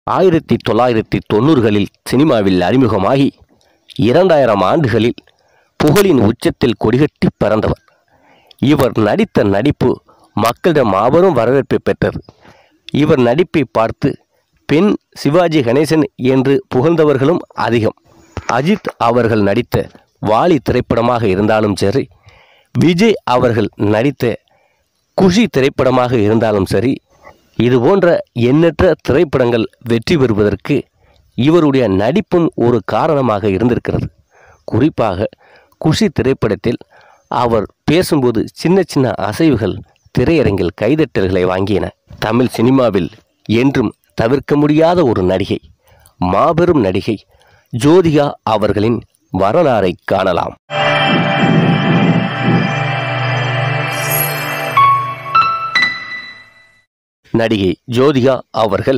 1990களில் சினிமாவில் அறிமுகமாகி 2000 ஆண்டுகளில் புகழின் உச்சத்தில் கொடிகட்டி பறந்தவர். இவர் நடித்த நடிப்பு மக்களிடம் மாபெரும் வரவேற்பை பெற்றது. இவர் நடிப்பை பார்த்து பெண் சிவாஜி கணேசன் என்று புகழ்ந்தவர்களும் அதிகம். அஜித் அவர்கள் நடித்த வாலி திரைப்படமாக இருந்தாலும் சரி, விஜய் அவர்கள் நடித்த குஷி திரைப்படமாக இருந்தாலும் சரி, இதுபோன்ற எண்ணற்ற திரைப்படங்கள் வெற்றி பெறுவதற்கு இவருடைய நடிப்பும் ஒரு காரணமாக இருந்திருக்கிறது. குறிப்பாக குஷி திரைப்படத்தில் அவர் பேசும்போது சின்ன சின்ன அசைவுகள் திரையரங்கில் கைதட்டல்களை வாங்கின. தமிழ் சினிமாவில் என்றும் தவிர்க்க முடியாத ஒரு நடிகை, மாபெரும் நடிகை ஜோதிகா அவர்களின் வரலாறை காணலாம். நடிகை ஜோதிகா அவர்கள்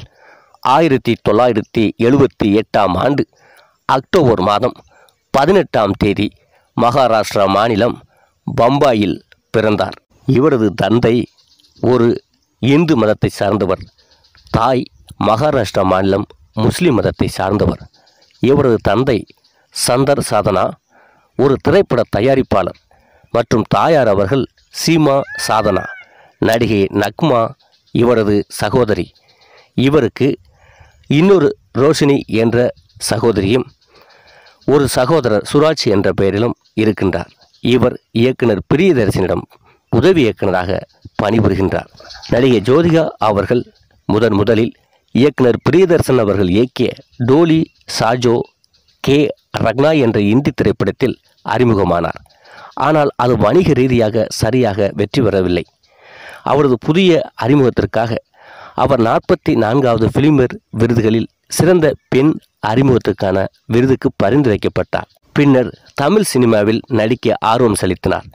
1978ஆம் ஆண்டு அக்டோபர் மாதம் 18ஆம் தேதி மகாராஷ்டிரா மாநிலம் பம்பாயில் பிறந்தார். இவரது தந்தை ஒரு இந்து மதத்தை சார்ந்தவர், தாய் மகாராஷ்டிரா மாநிலம் முஸ்லிம் மதத்தை சார்ந்தவர். இவரது தந்தை சந்தர் சாதனா ஒரு திரைப்பட தயாரிப்பாளர் மற்றும் தாயார் அவர்கள் சீமா சாதனா. நடிகை நக்மா இவரது சகோதரி. இவருக்கு இன்னொரு ரோஷினி என்ற சகோதரியும் ஒரு சகோதரர் சுராஜ் என்ற பெயரிலும் இருக்கின்றார். இவர் இயக்குனர் பிரியதர்சனிடம் உதவி இயக்குனராக பணிபுரிகின்றார். நடிகை ஜோதிகா அவர்கள் முதலில் இயக்குனர் பிரியதர்சன் அவர்கள் இயக்கிய டோலி சாஜோ கே ரக்னா என்ற இந்தி திரைப்படத்தில் அறிமுகமானார். ஆனால் அது வணிக ரீதியாக சரியாக வெற்றி பெறவில்லை. அவரது புதிய அறிமுகத்திற்காக அவர் 44வது ஃபிலிம்பேர் விருதுகளில் சிறந்த பெண் அறிமுகத்துக்கான விருதுக்கு பரிந்துரைக்கப்பட்டார். பின்னர் தமிழ் சினிமாவில் நடிக்க ஆர்வம் செலுத்தினார்.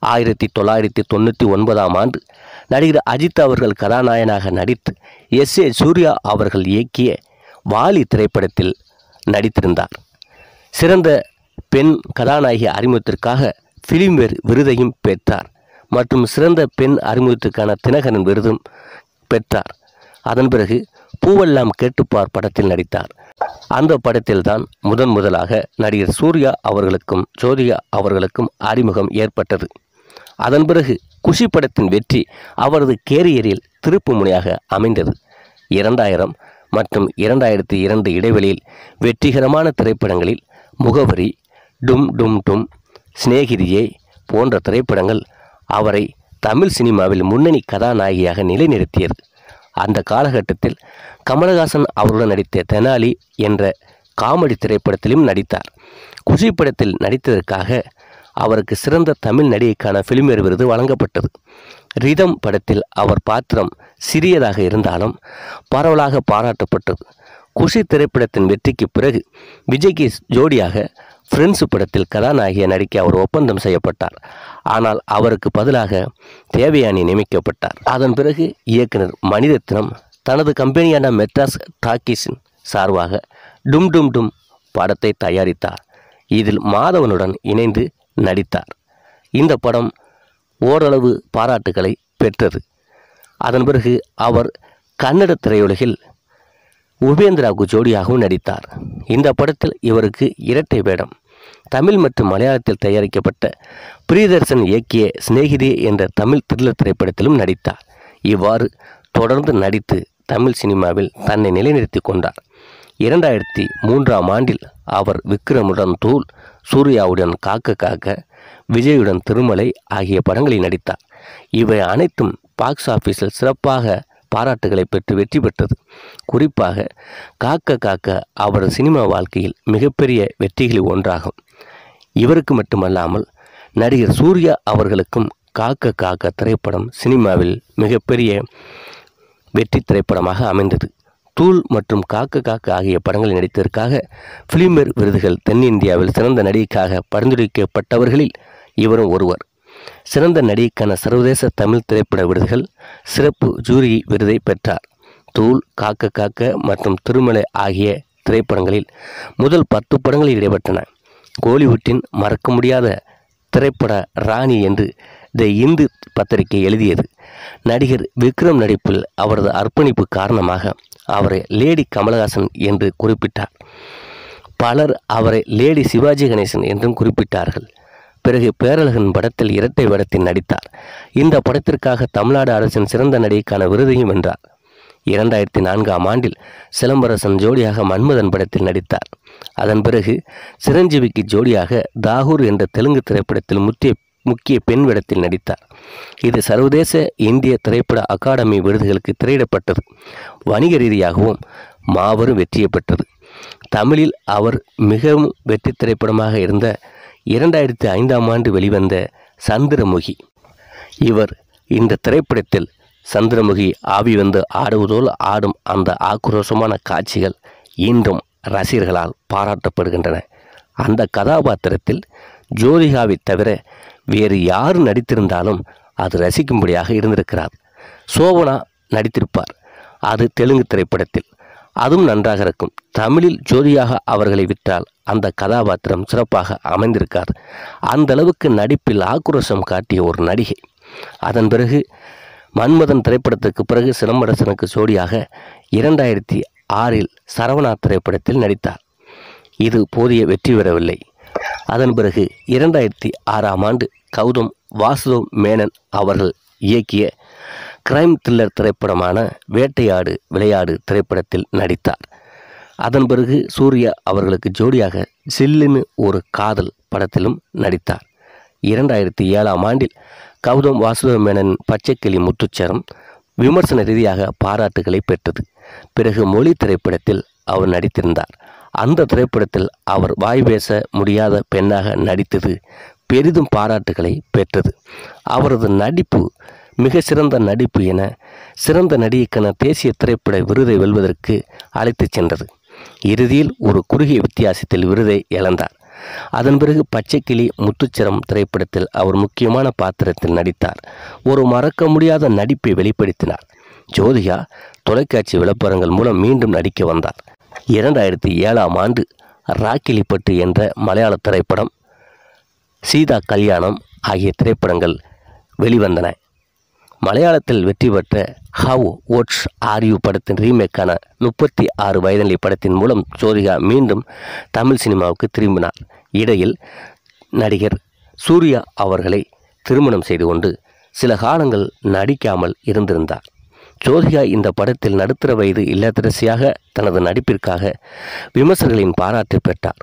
1999ஆம் ஆண்டு நடிகர் அஜித் அவர்கள் கதாநாயகனாக நடித்து எஸ்.ஏ. சூர்யா அவர்கள் இயக்கிய வாலி திரைப்படத்தில் நடித்திருந்தார். சிறந்த பெண் கதாநாயகி அறிமுகத்திற்காக ஃபிலிம்பேர் விருதையும் பெற்றார் மற்றும் சிறந்த பெண் அறிமுகத்துக்கான தினகரன் விருதும் பெற்றார். அதன் பிறகு பூவெல்லாம் கேட்டுப்பார் படத்தில் நடித்தார். அந்த படத்தில்தான் முதலாக நடிகர் சூர்யா அவர்களுக்கும் ஜோதிகா அவர்களுக்கும் அறிமுகம் ஏற்பட்டது. அதன் பிறகு குஷி படத்தின் வெற்றி அவரது கேரியரில் திருப்பு முனையாக அமைந்தது. 2000 மற்றும் 2002 இடைவெளியில் வெற்றிகரமான திரைப்படங்களில் முகவரி, டும் டும் டும், சிநேகிதியே போன்ற திரைப்படங்கள் அவரை தமிழ் சினிமாவில் முன்னணி கதாநாயகியாக நிலைநிறுத்தியது. அந்த காலகட்டத்தில் கமலஹாசன் அவருடன் நடித்த தெனாலி என்ற காமெடி திரைப்படத்திலும் நடித்தார். குஷி படத்தில் நடித்ததற்காக அவருக்கு சிறந்த தமிழ் நடிகைக்கான ஃபிலிம்பேர் விருது வழங்கப்பட்டது. ரிதம் படத்தில் அவர் பாத்திரம் சிறியதாக இருந்தாலும் பரவலாக பாராட்டப்பட்டது. குஷி திரைப்படத்தின் வெற்றிக்கு பிறகு விஜய்க்கு ஜோடியாக ஃப்ரெண்ட்ஸ் படத்தில் கதாநாயகியை நடிக்க அவர் ஒப்பந்தம் செய்யப்பட்டார். ஆனால் அவருக்கு பதிலாக தேவயானி நியமிக்கப்பட்டார். அதன் பிறகு இயக்குனர் மணிரத்னம் தனது கம்பெனியான மெட்ராஸ் டாக்கீஸின் சார்பாக டும் டும் டும் படத்தை தயாரித்தார். இதில் மாதவனுடன் இணைந்து நடித்தார். இந்த படம் ஓரளவு பாராட்டுகளை பெற்றது. அதன் பிறகு அவர் கன்னட திரையுலகில் உபேந்திராவுக்கு ஜோடியாகவும் நடித்தார். இந்த படத்தில் இவருக்கு இரட்டை வேடம். தமிழ் மற்றும் மலையாளத்தில் தயாரிக்கப்பட்ட பிரியதர்சன் இயக்கிய சிநேகிதி என்ற தமிழ் த்ரில்லர் திரைப்படத்திலும் நடித்தார். இவ்வாறு தொடர்ந்து நடித்து தமிழ் சினிமாவில் தன்னை நிலைநிறுத்தி கொண்டார். 2003ஆம் ஆண்டில் அவர் விக்ரமுடன் தூள், சூர்யாவுடன் காக்க காக்க, விஜயுடன் திருமலை ஆகிய படங்களில் நடித்தார். இவை அனைத்தும் பாக்ஸ் ஆஃபீஸில் சிறப்பாக பாராட்டுகளை பெற்று வெற்றி பெற்றது. குறிப்பாக காக்க காக்க அவர் சினிமா வாழ்க்கையில் மிகப்பெரிய வெற்றிகளில் ஒன்றாகும். இவருக்கு மட்டுமல்லாமல் நடிகர் சூர்யா அவர்களுக்கும் காக்க காக்க திரைப்படம் சினிமாவில் மிகப்பெரிய வெற்றி திரைப்படமாக அமைந்தது. தூள் மற்றும் காக்க காக்க ஆகிய படங்களில் நடித்ததற்காக ஃபிலிம்பேர் விருதுகள் தென்னிந்தியாவில் சிறந்த நடிகைக்காக பரிந்துரைக்கப்பட்டவர்களில் இவரும் ஒருவர். சிறந்த நடிகைக்கான சர்வதேச தமிழ் திரைப்பட விருதுகள் சிறப்பு ஜூரி விருதை பெற்றார். தூள், காக்க காக்க மற்றும் திருமலை ஆகிய திரைப்படங்களில் முதல் 10 படங்களில் இடம்பெற்றன. கோலிவுட்டின் மறக்க முடியாத திரைப்பட ராணி என்று தி இந்து பத்திரிகை எழுதியது. நடிகர் விக்ரம் நடிப்பில் அவரது அர்ப்பணிப்பு காரணமாக அவரை லேடி கமலஹாசன் என்று குறிப்பிட்டார். பலர் அவரை லேடி சிவாஜி கணேசன் என்றும் குறிப்பிட்டார்கள். பிறகு பேரழகன் படத்தில் இரட்டை வேடத்தில் நடித்தார். இந்த படத்திற்காக தமிழ்நாடு அரசின் சிறந்த நடிகைக்கான விருதையும் வென்றார். 2004ஆம் ஆண்டில் சிலம்பரசன் ஜோடியாக மன்மதன் படத்தில் நடித்தார். அதன் பிறகு சிரஞ்சீவிக்கு ஜோடியாக தாகூர் என்ற தெலுங்கு திரைப்படத்தில் முக்கிய பெண் வேடத்தில் நடித்தார். இது சர்வதேச இந்திய திரைப்பட அகாடமி விருதுகளுக்கு திரையிடப்பட்டது. வணிக ரீதியாகவும் மாபெரும் வெற்றியை பெற்றது. தமிழில் அவர் மிகவும் வெற்றி திரைப்படமாக இருந்த 2005ஆம் ஆண்டு வெளிவந்த சந்திரமுகி. இவர் இந்த திரைப்படத்தில் சந்திரமுகி ஆவி வந்து ஆடுவதோல் ஆடும் அந்த ஆக்ரோஷமான காட்சிகள் இன்றும் ரசிகர்களால் பாராட்டப்படுகின்றன. அந்த கதாபாத்திரத்தில் ஜோதிகாவை தவிர வேறு யார் நடித்திருந்தாலும் அது ரசிக்கும்படியாக இருந்திருக்கிறார். சோபனா நடித்திருப்பார், அது தெலுங்கு திரைப்படத்தில். அதுவும் நன்றாக இருக்கும். தமிழில் ஜோதியாக அவர்களை விட்டால் அந்த கதாபாத்திரம் சிறப்பாக அமைந்திருக்கார். அந்த அளவுக்கு நடிப்பில் ஆக்ரோஷம் காட்டிய ஒரு நடிகை. அதன் பிறகு மன்மதன் திரைப்படத்துக்கு பிறகு சிலம்பரசனுக்கு ஜோடியாக 2006இல் சரவணா திரைப்படத்தில் நடித்தார். இது போதிய வெற்றி பெறவில்லை. அதன் பிறகு 2006ஆம் ஆண்டு கௌதம் வாசுதேவ் மேனன் அவர்கள் இயக்கிய கிரைம் த்ரில்லர் திரைப்படமான வேட்டையாடு விளையாடு திரைப்படத்தில் நடித்தார். அதன் பிறகு சூர்யா அவர்களுக்கு ஜோடியாக சில்லுன்னு ஒரு காதல் படத்திலும் நடித்தார். 2007ஆம் ஆண்டில் கௌதம் வாசுதேவ் மேனன் பச்சைக்கிளி முத்துச்சரம் விமர்சன ரீதியாக பாராட்டுகளை பெற்றது. பிறகு மொழி திரைப்படத்தில் அவர் நடித்திருந்தார். அந்த திரைப்படத்தில் அவர் வாய் பேச முடியாத பெண்ணாக நடித்தது பெரிதும் பாராட்டுகளை பெற்றது. அவரது நடிப்பு மிக சிறந்த நடிப்பு என சிறந்த நடிகைக்கான தேசிய திரைப்பட விருதை வெல்வதற்கு அழைத்துச் சென்றது. இறுதியில் ஒரு குறுகிய வித்தியாசத்தில் விருதை இழந்தார். அதன் பிறகு பச்சைக்கிளி முத்துச்சரம் திரைப்படத்தில் அவர் முக்கியமான பாத்திரத்தில் நடித்தார். ஒரு மறக்க முடியாத நடிப்பை வெளிப்படுத்தினார். ஜோதிகா தொலைக்காட்சி விளம்பரங்கள் மூலம் மீண்டும் நடிக்க வந்தார். 2007ஆம் ஆண்டு ராக்கிலிப்பட்டு என்ற மலையாள திரைப்படம், சீதா கல்யாணம் ஆகிய திரைப்படங்கள் வெளிவந்தன. மலையாளத்தில் வெற்றி பெற்ற ஹவ் ஓட்ஸ் ஆர் யூ படத்தின் ரீமேக்கான 36 வயதினிலை படத்தின் மூலம் ஜோதிகா மீண்டும் தமிழ் சினிமாவுக்கு திரும்பினார். இடையில் நடிகர் சூர்யா அவர்களை திருமணம் செய்து கொண்டு சில காலங்கள் நடிக்காமல் இருந்திருந்தார். ஜோதிகா இந்த படத்தில் நடுத்தர வயது இல்லத்தரசியாக தனது நடிப்பிற்காக விமர்சகர்களின் பாராட்டை பெற்றார்.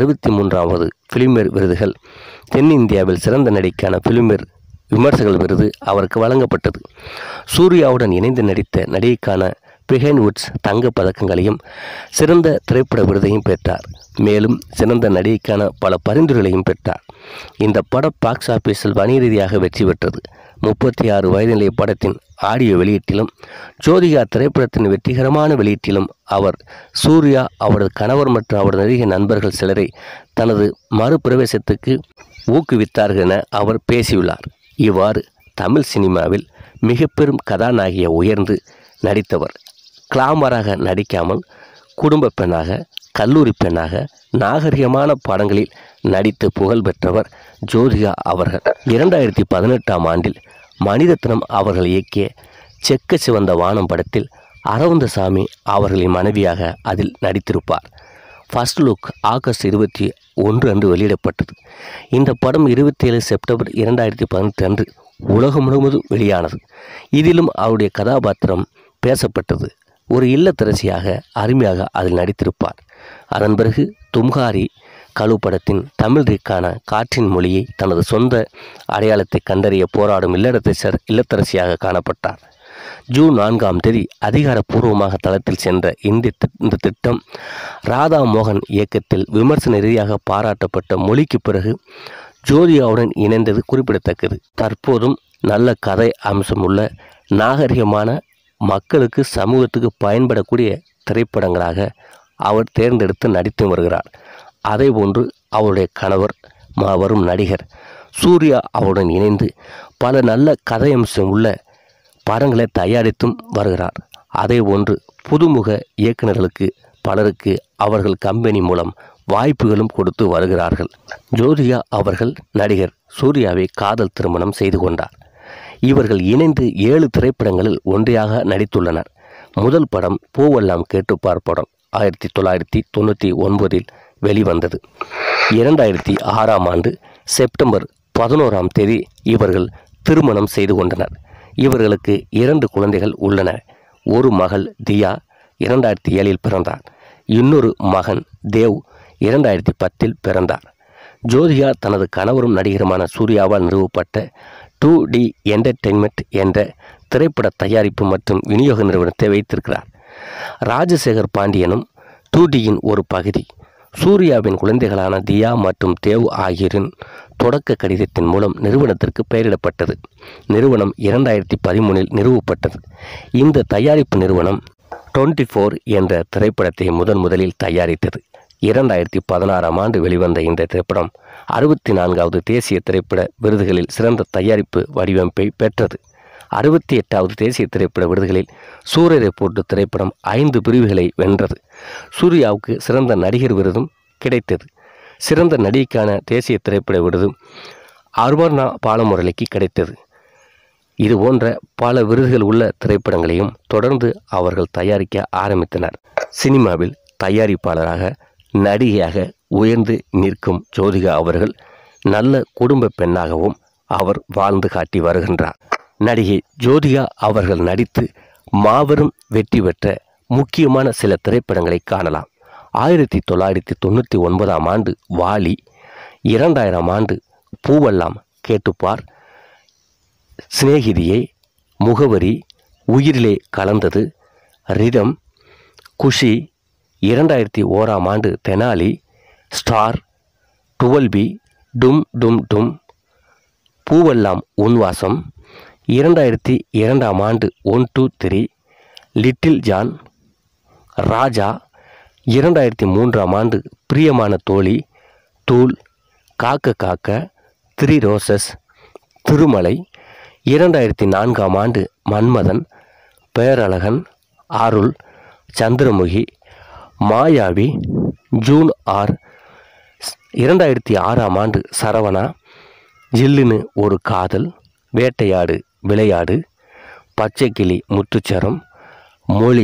63வது பிலிம்பேர் விருதுகள், தென்னிந்தியாவில் சிறந்த நடிகைக்கான பிலிம்பேர் விமர்சகர்கள் விருது அவருக்கு வழங்கப்பட்டது. சூர்யாவுடன் இணைந்து நடித்த நடிகைக்கான பிஹைண்ட் வுட்ஸ் தங்க பதக்கங்களையும் சிறந்த திரைப்பட விருதையும் பெற்றார். மேலும் சிறந்த நடிகைக்கான பல பரிந்துரைகளையும் பெற்றார். இந்த படம் பாக்ஸ் ஆபீஸில் வணிக ரீதியாக வெற்றி பெற்றது. 36 வயதினிலை படத்தின் ஆடியோ வெளியீட்டிலும் ஜோதிகா திரைப்படத்தின் வெற்றிகரமான வெளியீட்டிலும் அவர் சூர்யா, அவரது கணவர் மற்றும் அவரது நடிகை நண்பர்கள் சிலரை தனது மறுபிரவேசத்துக்கு ஊக்குவித்தார்கள் என அவர் பேசியுள்ளார். இவ்வாறு தமிழ் சினிமாவில் மிக பெரும் கதாநாயகியை உயர்ந்து நடித்தவர். கிளாமராக நடிக்காமல் குடும்ப பெண்ணாக, கல்லூரி பெண்ணாக நாகரிகமான படங்களில் நடித்து புகழ் பெற்றவர் ஜோதிகா அவர்கள். 2018ஆம் ஆண்டில் மணிரத்னம் அவர்கள் இயக்கிய செக்க சிவந்த வானம் படத்தில் அரவிந்தசாமி அவர்களின் மனைவியாக அதில் நடித்திருப்பார். ஃபர்ஸ்ட் லுக் ஆகஸ்ட் 21 அன்று வெளியிடப்பட்டது. இந்த படம் 27 செப்டம்பர் 2018 அன்று உலகம் முழுவதும் வெளியானது. இதிலும் அவருடைய கதாபாத்திரம் பேசப்பட்டது. ஒரு இல்லத்தரசியாக அருமையாக அதில் நடித்திருப்பார். அதன் பிறகு தும்ஹாரி கலு படத்தின் தமிழ் ரீக்கான காற்றின் மொழியை தனது சொந்த அடையாளத்தை கண்டறிய போராடும் இல்லத்தரசியாக காணப்பட்டார். ஜூன் 4ஆம் தேதி அதிகாரப்பூர்வமாக தளத்தில் சென்ற இந்த திட்டம் ராதா மோகன் இயக்கத்தில் விமர்சன ரீதியாக பாராட்டப்பட்ட மொழிக்கு பிறகு ஜோதிகாவுடன் இணைந்தது குறிப்பிடத்தக்கது. தற்போதும் நல்ல கதை அம்சம் உள்ள நாகரிகமான மக்களுக்கு சமூகத்துக்கு பயன்படக்கூடிய திரைப்படங்களாக அவர் தேர்ந்தெடுத்து நடித்து வருகிறார். அதேபோன்று அவருடைய கணவர் வரும் நடிகர் சூர்யா அவருடன் இணைந்து பல நல்ல கதையம்சம் உள்ள படங்களை தயாரித்தும் வருகிறார். அதேபோன்று புதுமுக இயக்குநர்களுக்கு பலருக்கு அவர்கள் கம்பெனி மூலம் வாய்ப்புகளும் கொடுத்து வருகிறார்கள். ஜோதிகா அவர்கள் நடிகர் சூர்யாவை காதல் திருமணம் செய்து கொண்டார். இவர்கள் இணைந்து 7 திரைப்படங்களில் ஒன்றையாக நடித்துள்ளனர். முதல் படம் பூவெல்லாம் கேட்டுப்பார் படம் 1999 வெளிவந்தது. 2006 ஆண்டு செப்டம்பர் 11 இவர்கள் திருமணம் செய்து கொண்டனர். இவர்களுக்கு 2 குழந்தைகள் உள்ளன. ஒரு மகள் தியா 2007 பிறந்தார். இன்னொரு மகன் தேவ் 2010 பிறந்தார். ஜோதிகா தனது கணவரும் நடிகருமான சூர்யாவால் நிறுவப்பட்ட 2D என்டர்டெயின்மெண்ட் என்ற திரைப்பட தயாரிப்பு மற்றும் விநியோக நிறுவனத்தை வைத்திருக்கிறார். ராஜசேகர் பாண்டியனும் 2Dயின் ஒரு பகுதி. சூர்யாவின் குழந்தைகளான தியா மற்றும் தேவ் ஆகியோரின் தொடக்க கடிதத்தின் மூலம் நிறுவனத்திற்கு பெயரிடப்பட்டது. நிறுவனம் 2013 நிறுவப்பட்டது. இந்த தயாரிப்பு நிறுவனம் 24 என்ற திரைப்படத்தை முதலில் தயாரித்தது. 2016 ஆண்டு வெளிவந்த இந்த திரைப்படம் 64வது தேசிய திரைப்பட விருதுகளில் சிறந்த தயாரிப்பு வடிவமைப்பை பெற்றது. 68வது தேசிய திரைப்பட விருதுகளில் சூரரை போட்டு திரைப்படம் 5 பிரிவுகளை வென்றது. சூர்யாவுக்கு சிறந்த நடிகர் விருதும் கிடைத்தது. சிறந்த நடிகைக்கான தேசிய திரைப்பட விருது அருவர்ணா பாலமுரளிக்கு கிடைத்தது. இது போன்ற பல விருதுகள் உள்ள திரைப்படங்களையும் தொடர்ந்து அவர்கள் தயாரிக்க ஆரம்பித்தனர். சினிமாவில் தயாரிப்பாளராக நடிகையாக உயர்ந்து நிற்கும் ஜோதிகா அவர்கள் நல்ல குடும்ப பெண்ணாகவும் அவர் வாழ்ந்து காட்டி வருகின்றார். நடிகை ஜோதிகா அவர்கள் நடித்து மாபெரும் வெற்றி பெற்ற முக்கியமான சில திரைப்படங்களை காணலாம். 1999 ஆண்டு வாலி, 2000 ஆண்டு பூவெல்லாம் கேட்டுப்பார், சிநேகிதியே, முகவரி, உயிரிலே கலந்தது, ரிதம், குஷி, 2001 ஆண்டு தெனாலி, ஸ்டார், 12B, டும் டும் டும், பூவெல்லாம் உன்வாசம், 2002 ஆண்டு 1, 2, 3, லிட்டில் ஜான், ராஜா, 2003 ஆண்டு பிரியமான தோழி, தூள், காக்க காக்க, 3 ரோசஸ், திருமலை, 2004 ஆண்டு மன்மதன், பேரழகன், அருள், சந்திரமுகி, மாயாவி, ஜூன் 6, 2006 ஆண்டு சரவணா, ஜில்லுன்னு ஒரு காதல், வேட்டையாடு விளையாடு, பச்சைக்கிளி முத்துச்சரம், மொழி,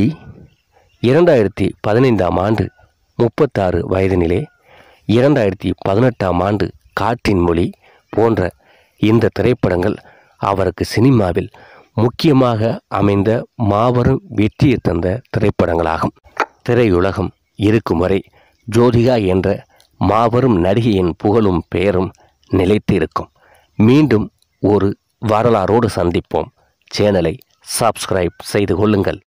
2015 ஆண்டு 36 வயதினிலே, 2018 ஆண்டு காற்றின் மொழி போன்ற இந்த திரைப்படங்கள் அவருக்கு சினிமாவில் முக்கியமாக அமைந்த மாபெரும் வெற்றியை தந்த திரைப்படங்களாகும். திரையுலகம் இருக்கும் வரை ஜோதிகா என்ற மாபெரும் நடிகையின் புகழும் பெயரும் நிலைத்து இருக்கும். மீண்டும் ஒரு வரலாறோடு சந்திப்போம். சேனலை சப்ஸ்கிரைப் செய்து கொள்ளுங்கள்.